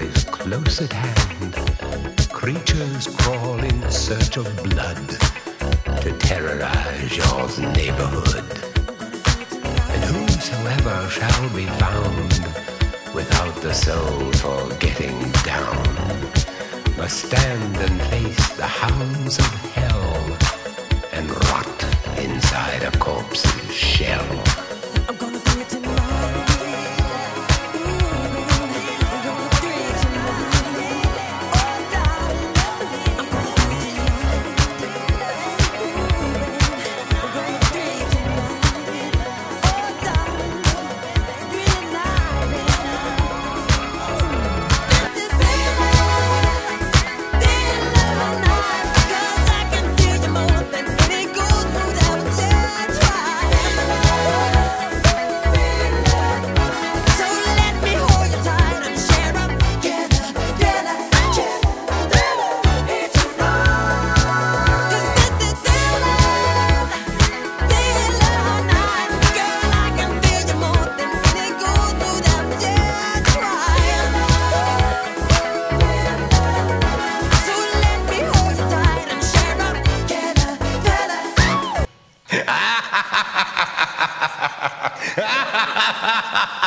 is close at hand. Creatures crawl in search of blood to terrorize your neighborhood. And whosoever shall be found without the soul for getting down must stand and face the hounds of hell and rot inside a corpse's shell. Ha ha ha ha ha!